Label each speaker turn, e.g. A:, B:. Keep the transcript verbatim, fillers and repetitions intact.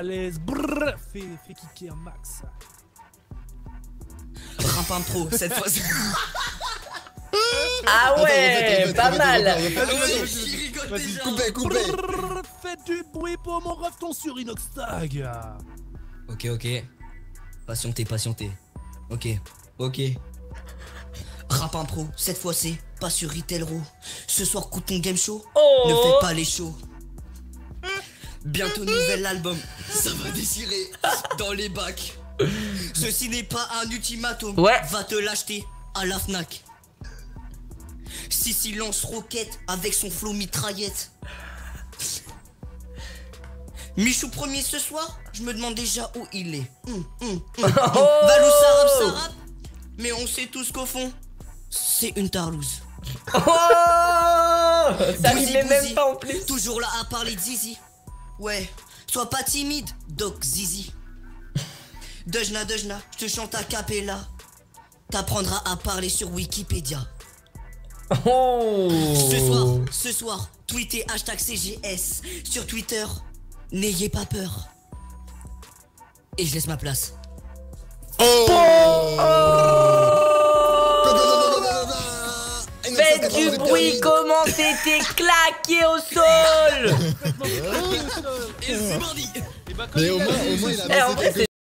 A: balèze. Brrr, fais, fais kicker un max.
B: Rampin pro, cette fois.
C: Ah ouais,
D: Attends,
C: pas
D: répète,
C: mal.
D: répète, répète, répète.
B: Il rigole
D: Vas-y,
B: déjà.
D: coupez, coupez.
A: Brrr, fais du bruit pour mon refton sur Inoxtag.
B: Ok, ok. Patientez, patientez. Ok, ok. Rapin pro, cette fois c'est pas sur Retail Row. Ce soir coûte ton game show.
C: Oh.
B: Ne fais pas les shows. Bientôt nouvel album, ça va déchirer dans les bacs. Ceci n'est pas un ultimatum.
C: Ouais.
B: Va te l'acheter à la Fnac. Sissi lance roquette avec son flow mitraillette. Michou premier ce soir, je me demande déjà où il est. Hum, hum, hum.
C: Oh.
B: Valou ça rappe, ça rappe. Mais on sait tous qu'au fond, c'est une tarlouse.
C: Oh, ça
B: Bouzi,
C: rimait même
B: bouzi,
C: pas en plus.
B: toujours là à parler de Zizi. Ouais, sois pas timide, Doc Zizi. Dejna, Dejna, je te chante à cappella. T'apprendras à parler sur Wikipédia.
C: Oh.
B: Ce soir, ce soir, tweetez hashtag C G S. Sur Twitter, n'ayez pas peur. Et je laisse ma place.
C: Faites du bruit, comment t'étais claqué au sol.
B: Et c'est mardi.
A: Et bah,
D: Mais
A: comme
D: au
A: il a
D: moins,
A: dit,
D: au moins, il a
C: Eh, en
D: avancé
C: vrai,
D: quelque